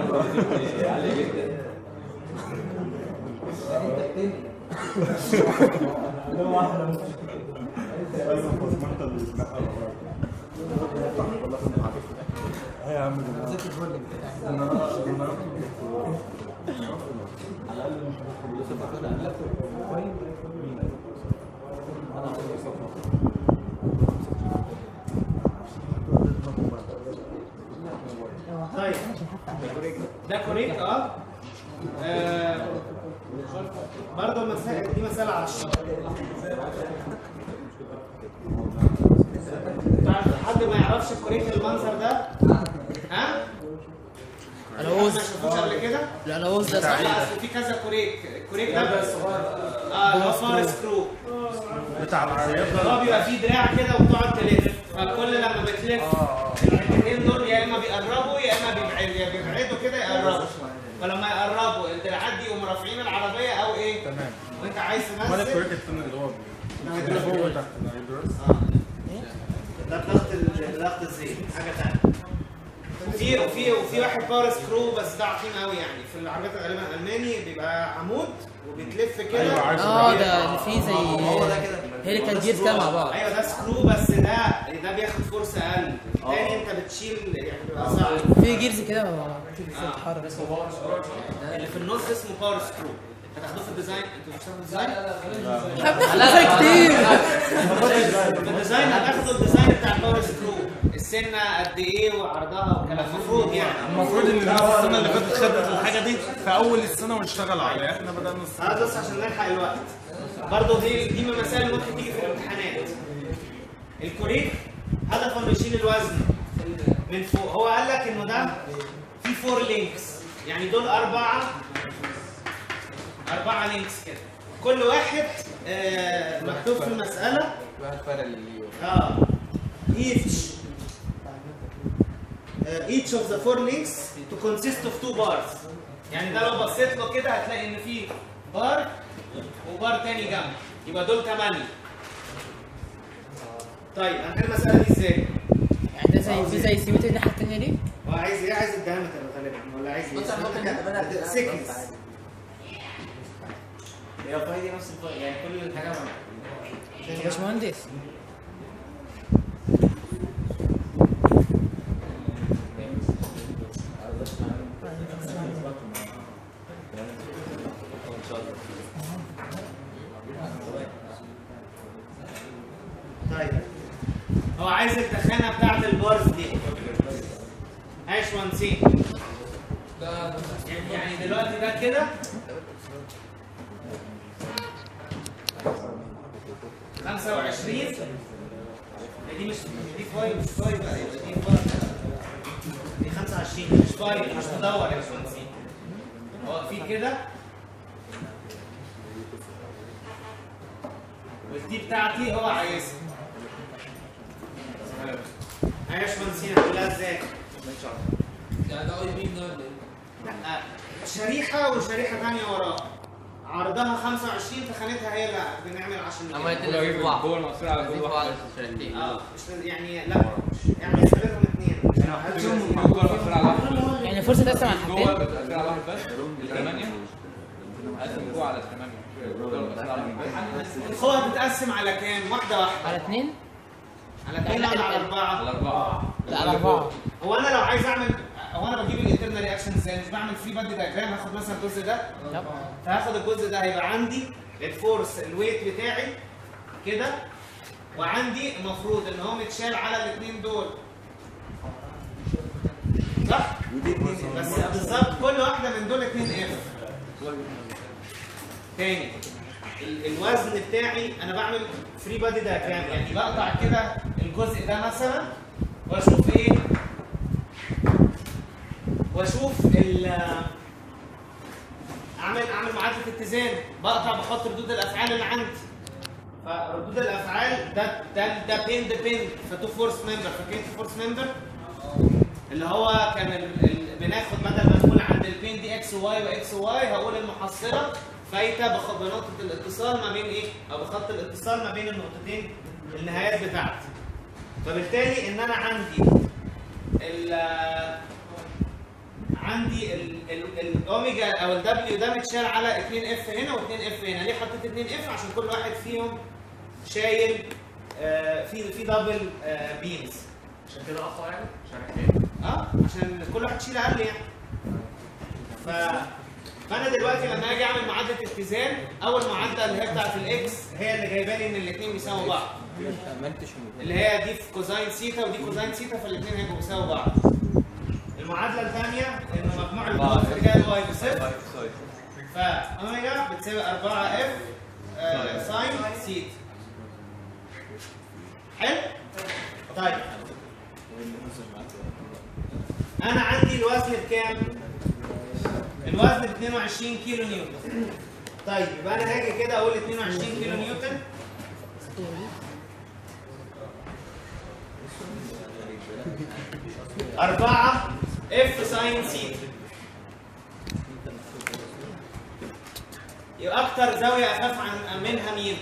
يا عم ذاكر الراجل على الاقل مش طيب ده كوريك اه آه، برضه المسائل دي مسألة على الشرط. حد ما يعرفش الكوريك المنظر ده؟ ها؟ العوز ما شافوش قبل كده؟ لا العوز ده صح. لا اصل في كذا كوريك، الكوريك ده اه اللي هو فار سكرو بتاع العربيات. هو بيبقى فيه دراع كده وبتقعد تلف، فكل لما بتلف الحتتين دول يا اما بيقربوا يا اما بيبعدوا، يا بيبعدوا كده يقربوا. فلما يقربوا الدراعات دي يقوموا رافعين العربيه او ايه؟ تمام. وانت عايز ولا تنزل الكوريك الثاني اللي هو ده فوق تحت الهيدروس. ده ضغط ال- ضغط الزيت حاجه ثانيه. وفي وفي وفي واحد باور سكرو بس ده عقيم قوي يعني في العربيات غالبا الالماني بيبقى عمود وبتلف كده. أيوة، عارف. اه ده اللي فيه زي هو ده كده. هيليكال جير كده مع بعض. ايوه ده سكرو بس ده ده بياخد فرصه اقل. الثاني انت بتشيل يعني بيبقى صعب. في جيرز كده بتتحرك. اللي في النص اسمه باور سكرو. هتاخدوه في الديزاين، انتوا مش بتاخدوا ديزاين؟ لا كتير. في الديزاين هتاخدوا الديزاين بتاع الباور سكرو. السنه قد ايه وعرضها وكلام المفروض يعني. المفروض ان الناس السنه اللي فاتت خدت الحاجه دي في اول السنه ونشتغل عليها، احنا بدانا السنه. اه بس عشان نلحق الوقت. برضه دي دي من المسائل اللي ممكن تيجي في الامتحانات. الكوريك هدفه انه يشيل الوزن من فوق. هو قال لك انه ده في فور لينكس، يعني دول اربعه اربعه لينكس كده، كل واحد آه مكتوب في المساله واحد فرق اللي اه each uh, each of the four links to consist of two bars. يعني ده لو بصيت له كده هتلاقي ان في بار وبار تاني جنبه، يبقى دول ثمانية. طيب هنحل المسألة دي ازاي؟ يعني ده زي في زي سيمتري الناحيه الثانيه دي. هو عايز ايه؟ عايز الدايمتر غالبا ولا عايز ايه؟ بص انا ممكن نعتبرها سيكنس. هي الفاي دي نفس الفاي، يعني كل الحاجه يا باشمهندس طيب هو عايز التخانة بتاعت البارز دي. عايش وانسين. يعني دلوقتي ده كده خمسة وعشرين. دي مش دي فاي مش فاي بقى، يبقى دي فاي. دي خمسة وعشرين مش فاي مش مدور يا باشمهندسين. هو في كده والدي بتاعتي هو عايزها. يا باشمهندسين هتقولها ازاي؟ يعني ده اي بي ده ولا ايه؟ لا شريحة وشريحة ثانية وراها. عرضها خمسة وعشرين، تخانتها هي اللي بنعمل عشان اما يتلقوا بعض جوه المقصوره على جوه جوه بعض واحده. الشريحتين. اه مش يعني لا يعني نستخدمهم اثنين. جوه المقصوره على واحد. يعني فرصه تقسم على جوه حاجتين. المقصوره على واحد بس الثمانيه. قسم جوه على الثمانيه. جوه المقصوره على واحد. القوة بتتقسم على كام؟ واحدة واحدة. على اثنين. على اثنين ولا على أربعة؟ على اربعه. لا على اربعه. هو أنا لو عايز أعمل هو أنا بجيب الانترنال رياكشن ازاي؟ مش بعمل فري بادي دايجرام. هاخد مثلا الجزء ده فهاخد الجزء ده هيبقى عندي الفورس الويت بتاعي كده، وعندي المفروض ان هو متشال على الاثنين دول صح؟ بس بالظبط كل واحده من دول اتنين اف. تاني ال- الوزن بتاعي انا بعمل فري بادي دايجرام، يعني بقطع كده الجزء ده مثلا واشوف ايه؟ واشوف ال اعمل اعمل معادله اتزان، بقطع بحط ردود الافعال اللي عندي. فردود الافعال ده ده ده بين ده بين فتو فورس ممبر. فاكرين فورس ممبر اللي هو كان ال... ال... بناخد بدل ما نقول عند البين دي اكس وواي واكس وواي هقول المحصله فايته بخ... بنقطه الاتصال ما بين ايه؟ او بخط الاتصال ما بين النقطتين النهايات بتاعتي. فبالتالي ان انا عندي ال عندي الاوميجا او الدبليو ده متشال على اتنين اف هنا واتنين اف هنا. ليه حطيت اتنين اف؟ عشان كل واحد فيهم شايل آه في في دبل آه بيمز. عشان كده اقوى يعني شريحتين. اه عشان كل واحد يشيل اقل يعني. ف فانا دلوقتي لما اجي اعمل معادله اتزان، اول معادله اللي هي بتاعت الاكس هي اللي جايبه لي ان الاثنين بيساووا بعض. اللي هي دي في كوزاين سيتا ودي كوزاين سيتا، فالاثنين هيبقوا بيساووا بعض. المعادله الثانيه ان مجموع القوى في اتجاه الواي بصفر، فاوميجا بتساوي أربعة اف ساين سيتا. حلو؟ طيب انا عندي الوزن بكام؟ الوزن ب اتنين وعشرين كيلو نيوتن. طيب يبقى انا هاجي كده اقول اتنين وعشرين كيلو نيوتن أربعة اف ساين سيتا. يبقى اكتر زاويه اخاف عن منها مين؟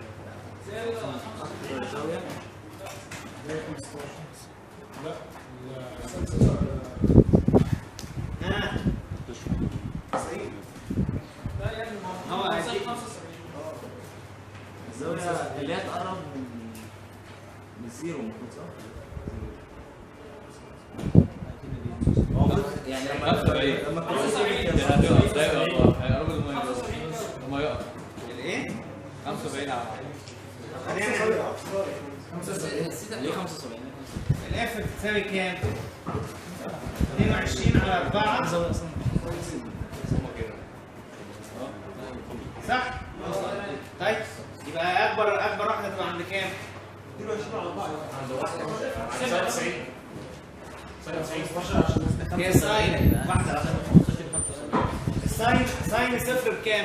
ها هو هيجيب الزاويه اللي هي تقرب من من الزيرو المفروض صح؟ يعني خمسة وسبعين. لما هيقف ده يقف هيقرب الميه لما يقف الايه؟ خمسة وسبعين على خلينا نعمل ليه خمسة وسبعين؟ الاف بتساوي كام؟ اتنين وعشرين على أربعة صح؟ طيب يبقى اكبر اكبر واحده تبقى عند كام؟ اتنين وعشرين على أربعة تسعة وتسعين هي ساين واحده الساين ساين صفر بكام؟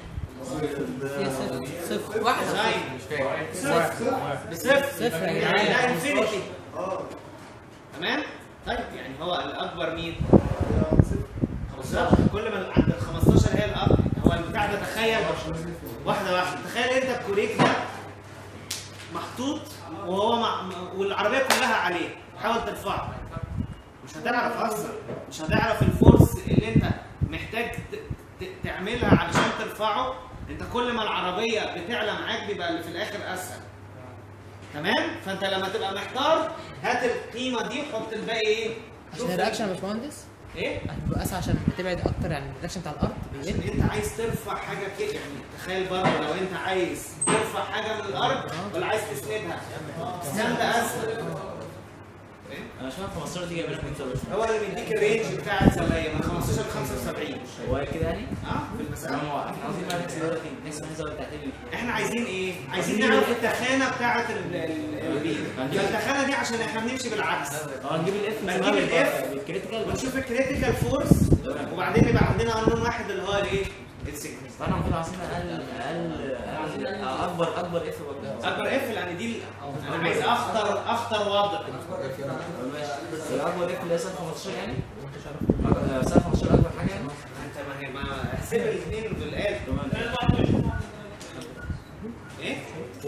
صفر صفر واحدة ساين صفر بصفر صفر يا يعني جدعان. ده انفينيتي تمام؟ طيب يعني هو الاكبر مين؟ خمستاشر كل ما عند ال خمستاشر هي الاكبر هو البتاع ده تخيل واحده واحده تخيل انت الكوريك ده محطوط وهو مع... والعربيه كلها عليه حاول ترفعه مش هتعرف اصلا مش هتعرف الفورس اللي انت محتاج ت... ت... تعملها علشان ترفعه انت كل ما العربيه بتعلى معاك بيبقى اللي في الاخر اسهل تمام فانت لما تبقى محتار هات القيمه دي وحط الباقي ايه عشان الرياكشن يا باشمهندس ايه هتبقى اسهل عشان بتبعد اكتر يعني الرياكشن بتاع الارض عشان بيقل. انت عايز ترفع حاجه كده يعني تخيل برضه لو انت عايز ترفع حاجه من الارض ولا عايز تسندها السند اسهل انا شايف خمستاشر دي جايبه لك مية وسبعين. هو اللي بيديك الرينج بتاع الزوايا من خمستاشر ل خمسة وسبعين هو كده يعني؟ اه في المساله هو احنا عاوزين بقى نحسب دلوقتي نحسب الزاويه بتاعت ايه؟ احنا عايزين ايه؟ عايزين نعرف التخانه بتاعه البيم التخانه دي عشان احنا بنمشي بالعكس اه نجيب الاف نجيب الاف بالكريتيكال ونشوف الكريتيكال فورس وبعدين يبقى عندنا قانون واحد اللي هو الايه؟ السيجنس فاحنا المفروض عايزين اقل اقل اقل اكبر اكبر اف اكبر اف لان دي انا عايز اخطر اخطر وضع ماشي الاكبر اف اللي هي سنه خمستاشر يعني؟ سنه خمستاشر اكبر حاجه يعني؟ انت ما هي ما احسب الاثنين بالآلة تمام ايه؟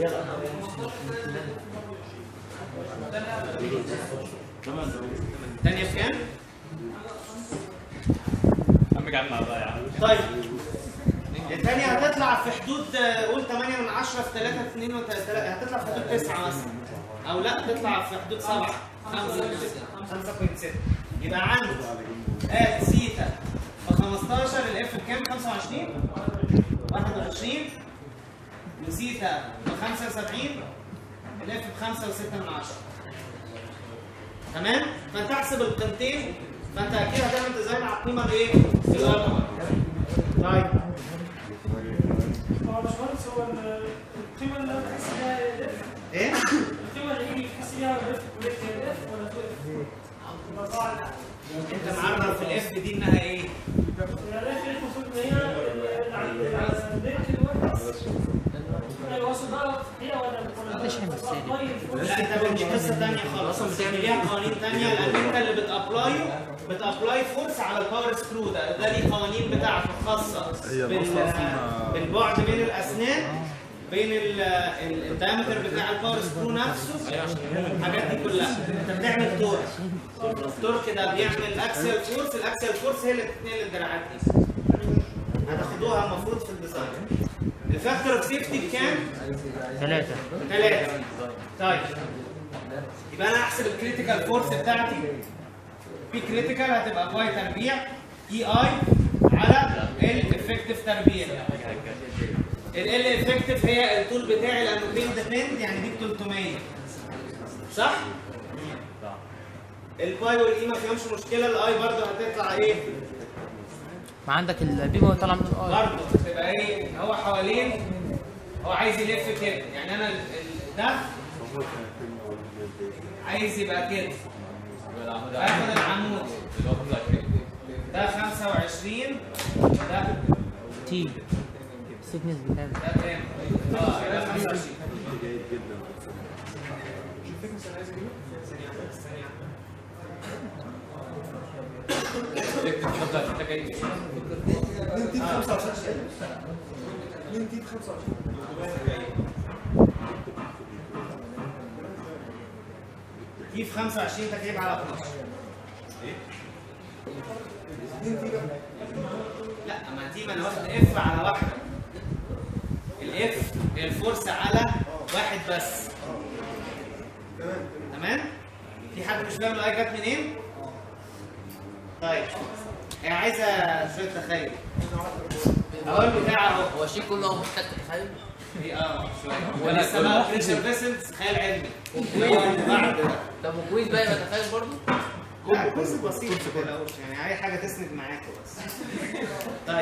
تمام الثانية بكام؟ عم جمع بقى يا عم طيب الثانية هتطلع في حدود آه، قول ثمانية من عشرة في ثلاثة في اثنين هتطلع في حدود تسعة مثلا أو لا تطلع في حدود سبعة خمسة فاصلة ستة يبقى عندي آت سيتا ب خمستاشر الإف بكام؟ خمسة وعشرين واحد وعشرين وسيتا ب خمسة وسبعين الإف ب خمسة وستة من عشرة تمام؟ فأنت احسب القيمتين فأنت أكيد هتعمل ديزاين على القيمة الإيه؟ الأكبر طيب هو باشمهندس هو القيمه اللي انا بحس بيها الاف إيه؟ القيمه اللي يجي بحس بيها الاف كوليكت هي الاف ولا تو اف؟ أنت معرف في الإف دي إنها إيه؟ الاف المفروض ان هي اللينك الواحد ايوه اصل ده هي ولا مش هيمثلي. لا انت دي قصه ثانيه خالص اصلا بتعمل ليها قوانين ثانيه لان انت اللي بتابلاي بتابلاي فورس على الباور سكرو ده ده ليه قوانين بتاعته خاصه بال بالبعد بين الاسنان بين الدايمتر بتاع الباور سكرو نفسه الحاجات دي كلها انت بتعمل تورك التورك ده بيعمل اكسل فورس الاكسل فورس هي اللي بتتنقل الدراعات دي هتاخدوها المفروض في الديزاين الفاكتور اوف سيفتي بكام؟ ثلاثة ثلاثة طيب يبقى انا احسب الكريتيكال فورس بتاعتي في كريتيكال هتبقى باي تربيع اي اي على ال افكتيف تربيع ال ال افكتيف هي الطول بتاعي لانه بين ديبند يعني دي ب ثلاثمية صح؟ الباي والاي ما فيهمش مشكله الاي برضه هتطلع ايه؟ ما عندك البيبو طالع من الارض برضه تبقى ايه؟ هو حوالين هو عايز يلف كده يعني انا ال- ال- ده عايز يبقى كده باخد العمود ده خمسة وعشرين ده تي السيكنس بتاعه ده كام؟ اه ده خمسة وعشرين دي في خمسة وعشرين تكعيب على اتناشر لا ما دي ما انا واخد اف على واحده الاف هي الفورس على واحد بس تمام في حد مش فاهم الاي جت منين طيب هي عايزه شويه تخيل اقول له بتاع اهو هو الشيء كله محتاج تخيل. في اه شويه هو لسه بقى بريشر فيسلز خيال علمي هو بعد ده طب وكويس بقى يبقى تخيل برضه؟ لا كويس بسيط ما تقلقوش يعني اي حاجه تسند معاكوا بس. طيب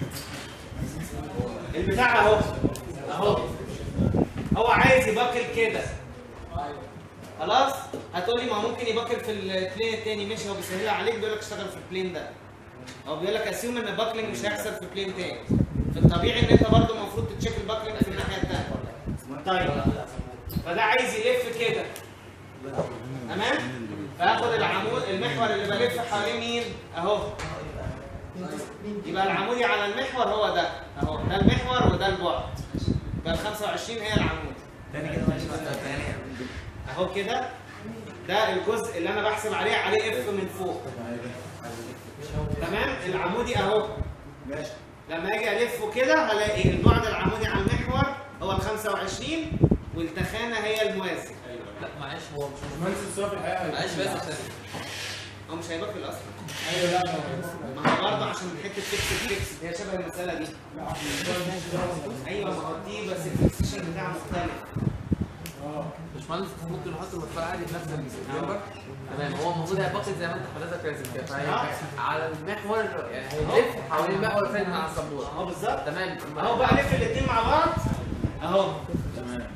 البتاع اهو اهو هو عايز يبكر كده خلاص. هتقول لي ما ممكن يبكر في البلين التاني. ماشي، هو بيسهلها عليك بيقول لك اشتغل في البلين ده. هو بيقول لك اسيوم ان الباكلينج مش هيحصل في بلين تاني. في الطبيعي ان انت برضه المفروض تتشيك الباكلينج في الناحيه الثانيه. طيب فده عايز يلف كده تمام. فاخد العمود المحور اللي بلف حواليه مين اهو. يبقى العمودي على المحور هو ده اهو، ده المحور وده البعد. يبقى ال خمسة وعشرين هي العمود. تاني كده اهو كده. ده الجزء اللي انا بحسب عليه عليه اف من فوق تمام. العمودي اهو ماشي. لما اجي الفه كده هلاقي البعد العمودي على المحور هو ال خمسة وعشرين والتخانه هي الموازي. لا معلش هو مش مهندس الصرف الحقيقه معلش بس عشان هو مش هيبقى اصلا. ايوه لا ما هو برضه عشان حته فيكس فيكس هي شبه المساله دي. ايوه ما هو دي بس الفيكسيشن بتاعها مختلف. باشمهندس ممكن نحط المدخل عادي في نفس الجنبر. تمام. هو المفروض هيبقى زي ما انت حضرتك راسم كده. فهي على المحور يعني هيلف حوالين المحور فين على السبوره. اهو بالظبط. تمام. اهو بقى لف الاثنين مع بعض اهو. تمام.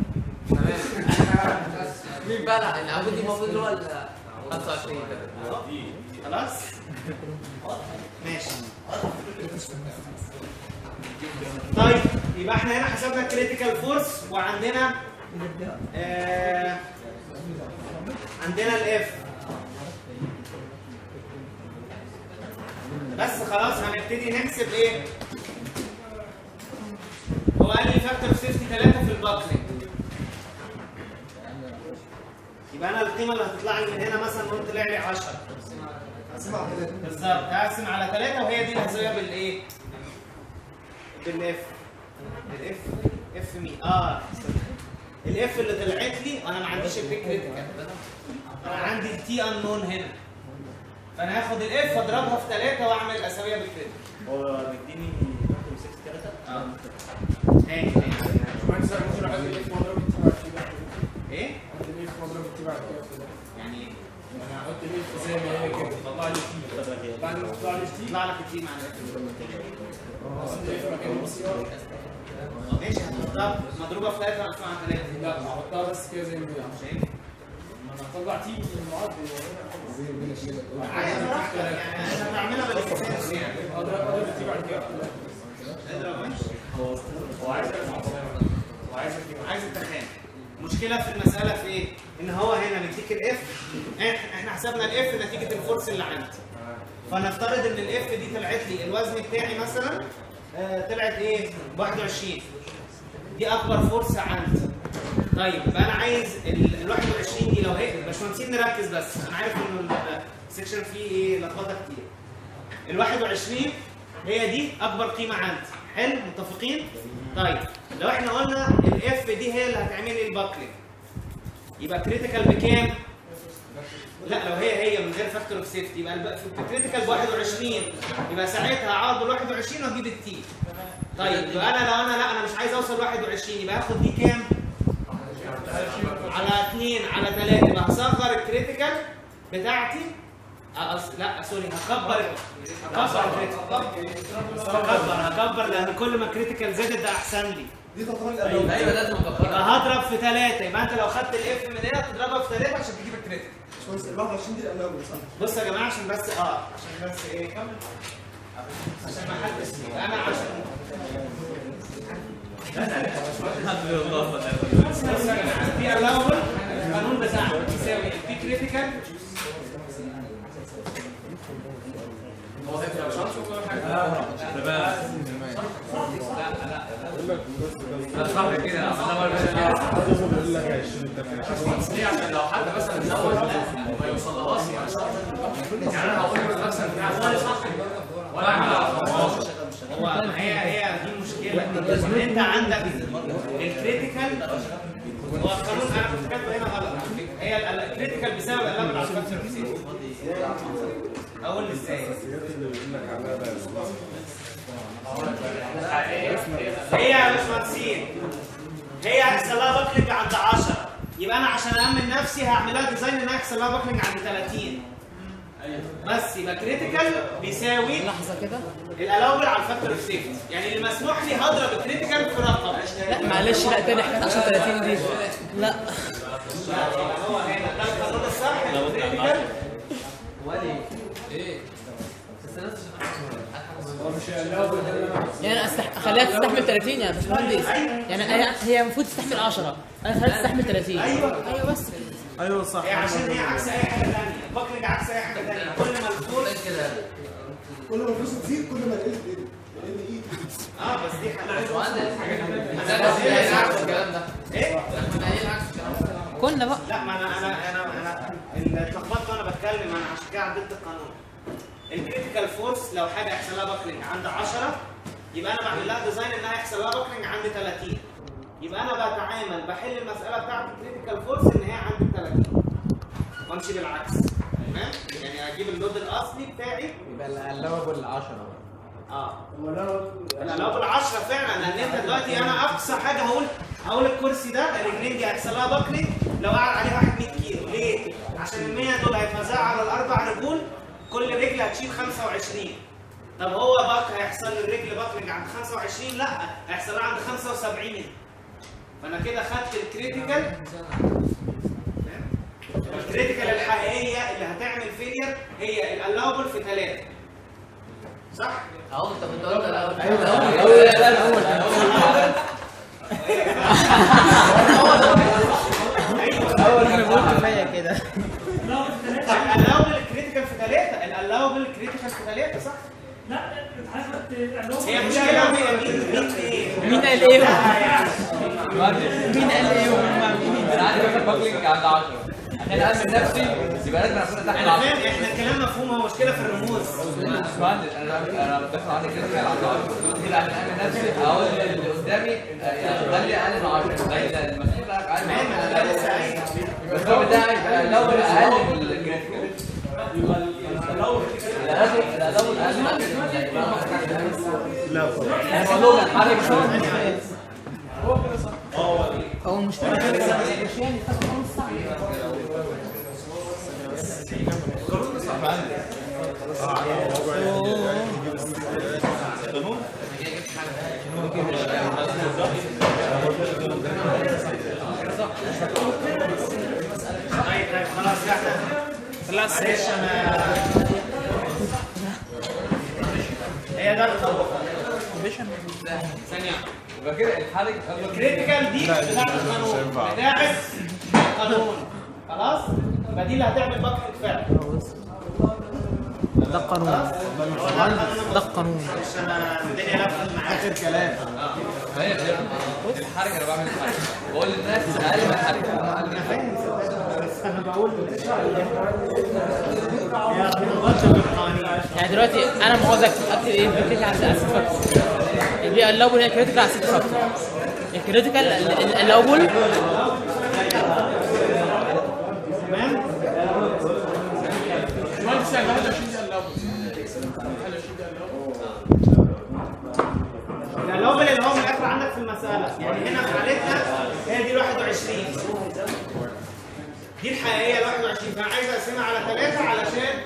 مين بقى؟ لا العمود دي المفروض اللي هو ال خمسة وعشرين كده. اهو خلاص ماشي. طيب يبقى احنا هنا حسبنا الكريتيكال فورس وعندنا آه عندنا الاف. بس خلاص هنبتدي نحسب ايه؟ هو قال لي فاكتور سيفتي ثلاثة في الباكلينج. يبقى انا القيمه اللي هتطلع لي من هنا مثلا نقول طلع لي عشرة. بالظبط هقسم على ثلاثة وهي دي اللي هسويها بالايه؟ بالاف. الاف اف مين؟ اه الاف اللي طلعت لي انا ما عنديش البيك كريتيكال. انا عندي التي انون هنا. فانا هاخد الاف واضربها في ثلاثة واعمل اساويها بالكريتيكال. هو مديني فاكتور ستة ثلاثة. اه تاني تاني مهندس ممكن احط الاف مضروب التي بعد كده. ايه؟ احط الاف مضروب التي بعد كده. يعني ايه؟ انا هحط الاف زي ما هي كده طلع لي تي. بعد ما تطلع لي تي يطلع لك التي مع الاف. اصل الاف مكان السي ار. ماشي هتحطها مضروبه في ثلاثة ولا مع ثلاثة؟ لا هحطها بس كده زي ما هي. شايف؟ ما انا هطلع تي من المعادله. عايز براحتك يعني انا بعملها بالاكسبيرينس يعني. اضرب اضرب التي بعد كده. اضرب ماشي. هو عايز هو عايز عايز التخان. المشكله في المساله في ايه؟ ان هو هنا مديك الاف. احنا حسبنا الاف نتيجه الفورس اللي عندي. فنفترض ان الاف دي طلعت لي الوزن بتاعي مثلا آه طلعت ايه؟ واحد وعشرين. دي اكبر فورس عندي. طيب يبقى انا عايز ال واحد وعشرين دي لو هي باشمهندسين نركز بس انا عارف ان السكشن فيه ايه لخبطه كتير. ال واحد وعشرين هي دي اكبر قيمه عندي. حلو متفقين؟ طيب لو احنا قلنا الاف دي هي اللي هتعمل لي الباكلينج يبقى كريتيكال بكام؟ لا لو هي هي من غير فاكتور اوف سيفتي يبقى الكريتيكال ب واحد وعشرين. يبقى ساعتها هقعد بال واحد وعشرين واجيب التي. طيب يبقى انا لو انا لا انا مش عايز اوصل واحد وعشرين يبقى هاخد دي كام؟ على اتنين على ثلاثة. يبقى هصغر الكريتيكال بتاعتي أص... لا سوري هكبر هكبر هكبر هكبر لان كل ما الكريتيكال زادت ده احسن لي. دي تعتبر ايوه ايوه لازم اكبرها. يبقى هضرب في ثلاثة. يبقى انت لو خدت الاف من هنا تضربها في ثلاثة عشان تجيب الكريتيكال. ال واحد وعشرين دي الاولويه صح؟ بص يا جماعه عشان بس اه عشان بس ايه كمل عشان ما حدش انا عشان بص يا جماعه في الاول القانون بتاعنا بيساوي البي كريتيكال هو هيفرق مش عارف كل حاجه. صح كده ليه؟ عشان لو حد مثلا زود ما يوصلهاش يعني يعني انا هقول له مثلا بتاع صح ولا اعمل هو هي هي دي مشكله ان انت عندك الكريتيكال هو القانون انا كنت كاتبه هنا غلط على فكره. هي الكريتيكال بسبب القلب على الفاكتور سيفتي. اقول ازاي؟ هي يا باشمهندسين هي هيحصل لها باكلينج عند عشرة يبقى انا عشان امن نفسي هعملها ديزاين انها يحصل لها باكلينج عند ثلاثين. بس يبقى كريتيكال بيساوي لحظه كده الالاوبل على الفاكتور اوف سيفتي، يعني اللي مسموح لي هضرب الكريتيكال في رقم. لا معلش لا تاني حكايه عشان ثلاثين دي لا هو هنا ده القانون الصح الكريتيكال ايه يعني أستح... اخليها تستحمل ثلاثين يا باشمهندس، يعني هي هي المفروض تستحمل عشرة، انا خليها تستحمل ثلاثين. ايوه ايوه بس ايوه صح. هي عشان هي عكس اي حاجه ثانيه، الباكلينج عكس اي حاجه ثانيه، كل ما الفورس كده كل ما الفلوس تزيد كل ما ال ال اي اه بس دي حاجه الكلام ده ايه؟ احنا قايلين عكس الكلام ده. كنا بقى لا ما انا انا انا انا اللي اتلخبطت وانا بتكلم، انا عشان كده عدلت القانون. الكريتيكال فورس لو حاجه يحصل لها باكلينج عند عشرة يبقى انا بعمل لها ديزاين انها يحصل لها باكلينج عند ثلاثين. يبقى انا بتعامل بحل المساله بتاعت الكريتيكال فورس ان هي عند ثلاثين وامشي بالعكس. تمام؟ يعني هجيب اللود الاصلي بتاعي يبقى الالاوبل عشرة. اه لا لو بالعشرة فعلا، لان انت دلوقتي انا اقصى حاجه هقول هقول الكرسي ده الرجلين دي هيحصل لها باكلينج لو قعد عليه واحد مية كيلو. ليه؟ عشان ال مية دول هيتوزعوا على الاربع رجول، كل رجل هتشيل خمسة وعشرين. طب هو باك هيحصل للرجل باكلينج عند خمسة وعشرين؟ لا هيحصل لها عند خمسة وسبعين. فانا كده خدت الكريتيكال الكريتيكال الحقيقيه اللي هتعمل فيلير هي الالاوبل في ثلاثه. صح؟ اهو طب انت قلت الاول اول انا بقول كفايه كده. الالاوبل الكريتيكال في ثلاثه، الالاوبل الكريتيكال في ثلاثه صح؟ لا اتحسبت هي مشكله هي مين مين ايه؟ مين قال ايه؟ مين قال ايه وهم عاملين انا عندي مثلا باكلينج عند عشرة عشان امن نفسي يبقى لازم اكون تحت انا عشرة. فاهم احنا الكلام مفهوم، هو مشكله في الرموز. باشمهندس انا انا داخل عندي كده عند عشرة كده عشان امن نفسي اقول اللي قدامي خلي اقل من عشرة زي المسؤول بتاعك اقل من تمام انا لسه قايل بس هو بتاعي يبقى لو اقل من الكريتيكال لو لو اقل لا والله الحرج هو المشكله مش يعني خد نص ساعه. طيب طيب خلاص احنا خلاص معلش انا هي ده الخوف. ثانيه يبقى كده الحرج الكريتيكال دي بتاعت القانون بتاعت القانون خلاص؟ يبقى دي اللي هتعمل باكلينج فعلا. ده القانون ده القانون. معلش انا الدنيا لفت معاك. اخر كلام. هي الحرج انا بعمل الحرج بقول للناس اقل من الحرج انا بقول يعني دلوقتي انا عاوز اكتب ايه كريتيكال على اساس فاكتور. البيئه الاول هي كريتيكال على اساس فاكتور. الكريتيكال الاول تمام؟ الاول اللي هو من الاخر عندك في المساله، يعني هنا في حالتنا هي دي واحد وعشرين دي الحقيقيه ال واحد وعشرين، فانا عايز اقسمها على ثلاثه علشان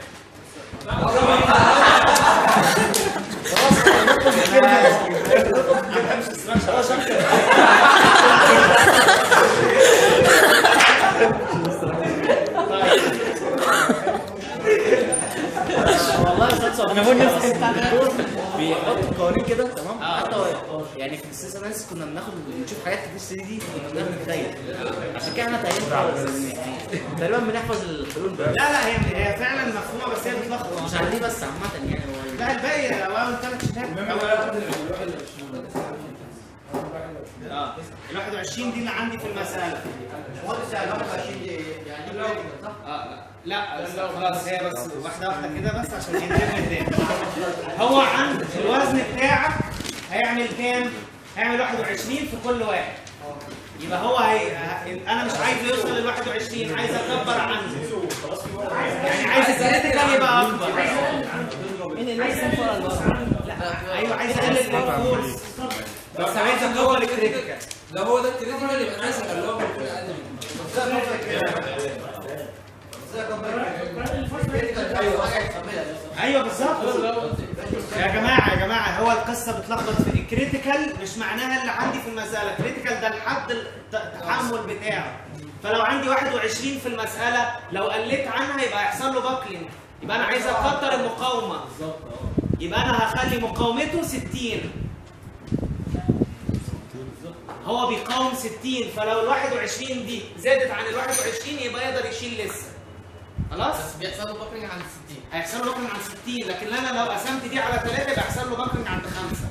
انا بقول نفس بيحط قوانين كده تمام. حتى يعني في السيس اناليسيس كنا بناخد نشوف حاجات في السي دي كنا بنعمل نتخيل، عشان كده احنا تقريبا يعني تقريبا بنحفظ الحلول بقى. لا لا هي هي فعلا مفهومه بس هي بتلخبط. مش على دي بس عامه يعني هو لا الباقي اول ثلاث شتات اه ال واحد وعشرين دي اللي عندي في المساله. واحد وعشرين دي يعني اه لا لا خلاص هي بس واحده واحده كده بس عشان ينتبه تاني. هو عند الوزن بتاعك هيعمل كام؟ هيعمل واحد وعشرين في كل واحد. يبقى هو هي... انا مش عايز يوصل لل واحد وعشرين، عايز اكبر عنه. يعني عايز الكريتيكال يبقى اكبر. مين اللي لسه فوق الورق؟ لا ايوه عايز اقلل الفورس بس عايز اكبر الكريتيكال. لو هو ده الكريتيكال يبقى عايز اقلله اقل منه ايوه بالظبط. يا جماعه يا جماعه هو القصه بتلخبط في الكريتيكال، مش معناها اللي عندي في المساله. كريتيكال ده الحد التحمل بتاعه. فلو عندي واحد وعشرين في المساله لو قلت عنها يبقى هيحصل له باكلينج، يبقى انا عايز اكتر المقاومه، يبقى انا هخلي مقاومته ستين. هو بيقاوم ستين، فلو ال واحد وعشرين دي زادت عن ال واحد وعشرين يبقى يقدر يشيل لسه. خلاص؟ بس بيحصل له باكلينج عند ستين. هيحصل له باكلينج عند ستين، لكن انا لو قسمت دي على ثلاثة يبقى هيحصل له باكلينج عند خمسة.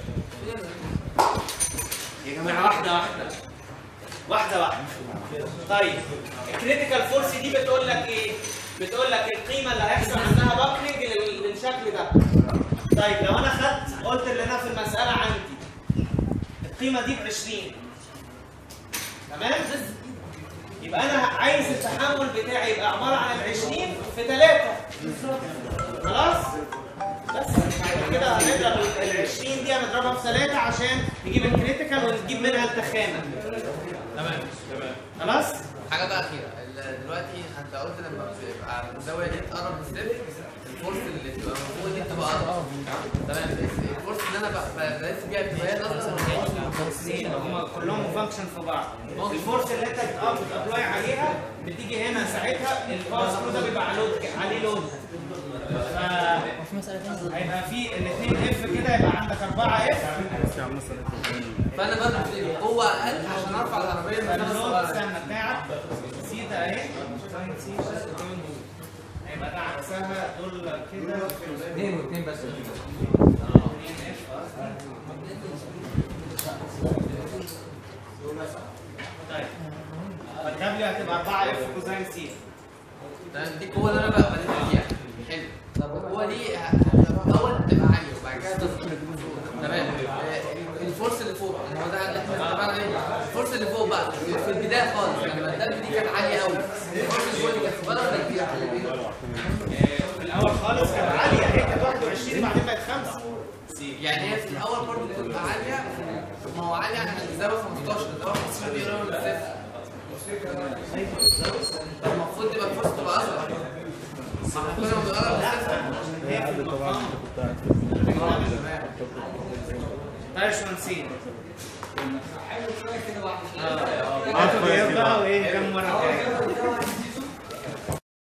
يا جماعه واحده واحده واحده واحده. طيب الكريتيكال فورس دي بتقول لك ايه؟ بتقول لك القيمه اللي هيحصل عندها باكلينج للشكل ده. طيب لو انا خدت قلت اللي انا في المساله عندي القيمه دي ب عشرين، تمام؟ يبقى انا عايز التحمل بتاعي يبقى عباره عن ال عشرين في ثلاثة. خلاص؟ بس بعد كده هنضرب ال عشرين دي هنضربها في ثلاثة عشان نجيب الكريتيكال ونجيب منها التخانه. تمام تمام. خلاص؟ حاجه بقى اخيره، دلوقتي انت قلت لما بتبقى الزاويه دي تقرب من الصفر الفورس اللي بتبقى موجوده دي بتبقى اقرب. تمام. الفورس اللي انا بلف بيها بتبقى هي اصلا هم كلهم فانكشن في بعض. الفورس اللي انت بتابلاي عليها بتيجي هنا ساعتها الباور سكرو ده بيبقى عليه لود عليه لود. هيبقى في الاثنين اف كده يبقى عندك أربعة اف. فانا بضرب في قوه اقل عشان ارفع العربيه من اللود السنه بتاعك سيتا اهي ساين سي هيبقى ده عكسها دول كده اثنين واثنين بس. طيب فالدبليو هتبقى أربعة اف كوزاين سي. تمام. دي القوه اللي انا بقى بلف فيها. حلو. طب القوه دي الاول تبقى عاليه وبعد كده تصغر. تمام. الفورس اللي فوق اللي هو ده اللي احنا اتفقنا عليه. الفورس اللي فوق بقى في البدايه خالص لما الدبليو دي كانت عاليه قوي. الفورس اللي فوق دي كانت صغيره ولا كبيره؟ في الاول خالص كانت عاليه، هي كانت واحد وعشرين بعدين بقت خمسة. يعني هي في الاول برضه بتبقى عاليه، ما هو عاليه عن الزاويه خمستاشر، الزاويه خمستاشر دي قريبه من الصفر. المفروض تبقى الفورس تبقى اصغر. ما احنا كنا بنقرب للصفر. هي في المقام باشمهندسين. اه اه بقى وايه كم مره